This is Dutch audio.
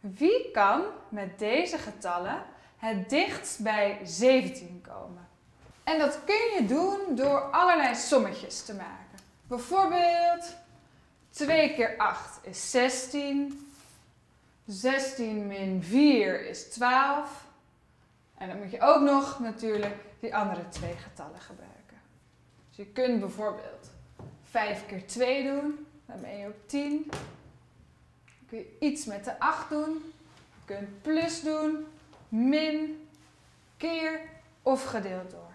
Wie kan met deze getallen het dichtst bij 17 komen? En dat kun je doen door allerlei sommetjes te maken. Bijvoorbeeld 2 keer 8 is 16. 16 min 4 is 12. En dan moet je ook nog natuurlijk die andere twee getallen gebruiken. Dus je kunt bijvoorbeeld 5 keer 2 doen. Dan ben je op 10. Dan kun je iets met de 8 doen. Je kunt plus doen, min, keer of gedeeld door.